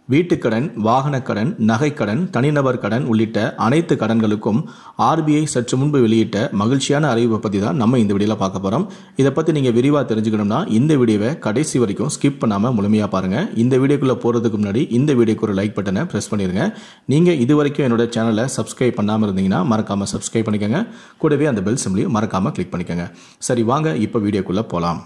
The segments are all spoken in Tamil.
வீட்டுக்கடன், வாகனக்கடன், நகைக்கடன், தனிநபர் கடன் உள்ளிட்ட அனைத்து கடன்களுக்கும் RBI சற்று முன்பு வெளியிட்ட மகிழ்ச்சியான அறிவிப்பை பற்றி தான் நம்ம இந்த வீடியோவில் பார்க்க போகிறோம். இதை பற்றி நீங்கள் விரிவாக தெரிஞ்சுக்கணும்னா இந்த வீடியோவை கடைசி வரைக்கும் ஸ்கிப் பண்ணாமல் முழுமையாக பாருங்கள். இந்த வீடியோக்குள்ளே போகிறதுக்கு முன்னாடி இந்த வீடியோக்கு ஒரு லைக் பட்டனை ப்ரெஸ் பண்ணிடுங்க. நீங்கள் இது வரைக்கும் என்னோட சேனலை சப்ஸ்கிரைப் பண்ணாமல் இருந்தீங்கன்னா மறக்காமல் சப்ஸ்கிரைப் பண்ணிக்கோங்க. கூடவே அந்த பெல் சிம்லையும் மறக்காமல் கிளிக் பண்ணிக்கோங்க. சரி, வாங்க இப்போ வீடியோக்குள்ளே போகலாம்.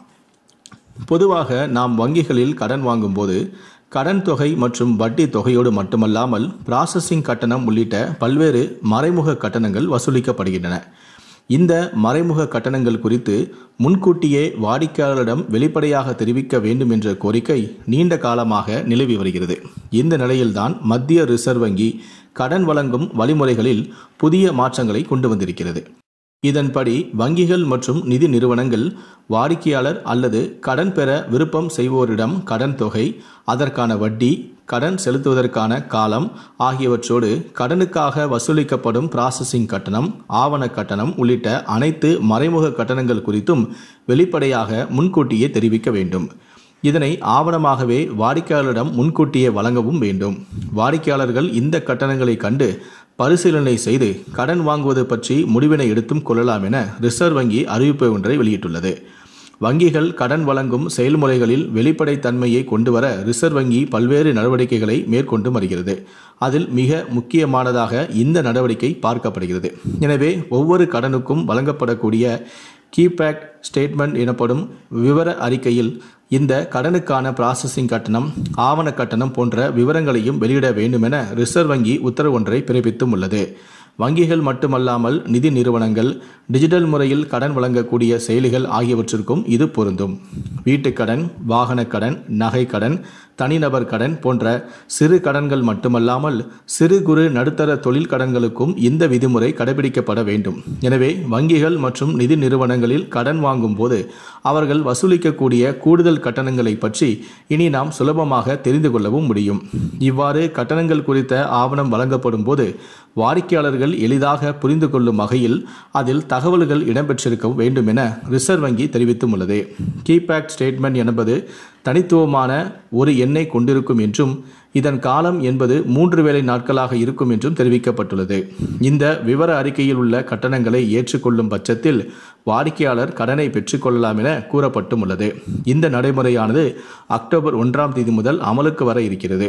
பொதுவாக நாம் வங்கிகளில் கடன் வாங்கும்போது கடன் தொகை மற்றும் வட்டி தொகையோடு மட்டுமல்லாமல் ப்ராசஸிங் கட்டணம் உள்ளிட்ட பல்வேறு மறைமுக கட்டணங்கள் வசூலிக்கப்படுகின்றன. இந்த மறைமுக கட்டணங்கள் குறித்து முன்கூட்டியே வாடிக்கையாளரிடம் வெளிப்படையாக தெரிவிக்க வேண்டும் என்ற கோரிக்கை நீண்ட காலமாக நிலவி வருகிறது. இந்த நிலையில்தான் மத்திய ரிசர்வ் வங்கி கடன் வழங்கும் வழிமுறைகளில் புதிய மாற்றங்களை கொண்டு வந்திருக்கிறது. இதன்படி வங்கிகள் மற்றும் நிதி நிறுவனங்கள் வாடிக்கையாளர் அல்லது கடன் பெற விருப்பம் செய்வோரிடம் கடன் தொகை, அதற்கான வட்டி, கடன் செலுத்துவதற்கான காலம் ஆகியவற்றோடு கடனுக்காக வசூலிக்கப்படும் ப்ராசஸிங் கட்டணம், ஆவண கட்டணம் உள்ளிட்ட அனைத்து மறைமுக கட்டணங்கள் குறித்தும் வெளிப்படையாக முன்கூட்டியே தெரிவிக்க வேண்டும். இதனை ஆவணமாகவே வாடிக்கையாளரிடம் முன்கூட்டியே வழங்கவும் வேண்டும். வாடிக்கையாளர்கள் இந்த கட்டணங்களை கண்டு பரிசீலனை செய்து கடன் வாங்குவது பற்றி முடிவினை எடுத்தும் கொள்ளலாம் என ரிசர்வ் வங்கி அறிவிப்பு ஒன்றை வெளியிட்டுள்ளது. வங்கிகள் கடன் வழங்கும் செயல்முறைகளில் வெளிப்படைத்தன்மையை கொண்டுவர ரிசர்வ் வங்கி பல்வேறு நடவடிக்கைகளை மேற்கொண்டு வருகிறது. அதில் மிக முக்கியமானதாக இந்த நடவடிக்கை பார்க்கப்படுகிறது. எனவே ஒவ்வொரு கடனுக்கும் வழங்கப்படக்கூடிய கீபேக் ஸ்டேட்மெண்ட் எனப்படும் விவர அறிக்கையில் இந்த கடனுக்கான ப்ராசஸிங் கட்டணம், ஆவண கட்டணம் போன்ற விவரங்களையும் வெளியிட வேண்டும் என ரிசர்வ் வங்கி உத்தரவு ஒன்றை பிறப்பித்தும் உள்ளது. வங்கிகள் மட்டுமல்லாமல் நிதி நிறுவனங்கள், டிஜிட்டல் முறையில் கடன் வழங்கக்கூடிய செயலிகள் ஆகியவற்றிற்கும் இது பொருந்தும். வீட்டுக்கடன், வாகனக்கடன், நகைக்கடன், தனிநபர் கடன் போன்ற சிறு கடன்கள் மட்டுமல்லாமல் சிறு குறு நடுத்தர தொழில் கடன்களுக்கும் இந்த விதிமுறை கடைபிடிக்கப்பட வேண்டும். எனவே வங்கிகள் மற்றும் நிதி நிறுவனங்களில் கடன் வாங்கும் போது அவர்கள் வசூலிக்கக்கூடிய கூடுதல் கட்டணங்களை பற்றி இனி நாம் சுலபமாக தெரிந்து கொள்ளவும் முடியும். இவ்வாறு கட்டணங்கள் குறித்த ஆவணம் வழங்கப்படும் போது வாடிக்கையாளர்கள் எளிதாக புரிந்து கொள்ளும் வகையில் அதில் தகவல்கள் இடம்பெற்றிருக்க வேண்டும் என ரிசர்வ் வங்கி தெரிவித்தும் உள்ளது. கீபேக் ஸ்டேட்மெண்ட் என்பது தனித்துவமான ஒரு எண்ணை கொண்டிருக்கும் என்றும் இதன் காலம் என்பது 3 வேலை நாட்களாக இருக்கும் என்றும் தெரிவிக்கப்பட்டுள்ளது. இந்த விவர அறிக்கையில் உள்ள கட்டணங்களை ஏற்றுக்கொள்ளும் பட்சத்தில் வாடிக்கையாளர் கடனை பெற்றுக்கொள்ளலாம் என கூறப்பட்டும் உள்ளது. இந்த நடைமுறையானது அக்டோபர் 1ஆம் தேதி முதல் அமலுக்கு வர இருக்கிறது.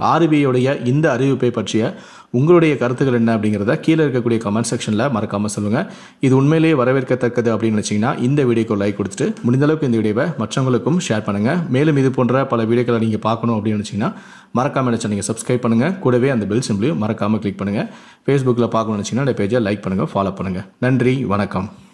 RBI இந்த அறிவிப்பை பற்றிய உங்களுடைய கருத்துக்கள் என்ன அப்படிங்கிறத கீழே இருக்கக்கூடிய கமெண்ட் செக்ஷனில் மறக்காமல் சொல்லுங்கள். இது உண்மையிலேயே வரவேற்கத்தக்கது அப்படின்னு நினச்சிங்கன்னா இந்த வீடியோக்கு லைக் கொடுத்துட்டு முடிந்தளவுக்கு இந்த வீடியோவை மற்றவங்களுக்கும் ஷேர் பண்ணுங்கள். மேலும் இது போன்ற பல வீடியோக்களை நீங்கள் பார்க்கணும் அப்படின்னு நினச்சிங்கன்னா மறக்காமல் நினச்சா நீங்கள் சப்ஸ்கிரைப் பண்ணுங்கள். கூடவே அந்த பெல் சிம்பிளையும் மறக்காமல் கிளிக் பண்ணுங்கள். ஃபேஸ்புக்கில் பார்க்கணும்னு நினச்சிங்கன்னா அந்த பேஜை லைக் பண்ணுங்கள், ஃபாலோ பண்ணுங்கள். நன்றி, வணக்கம்.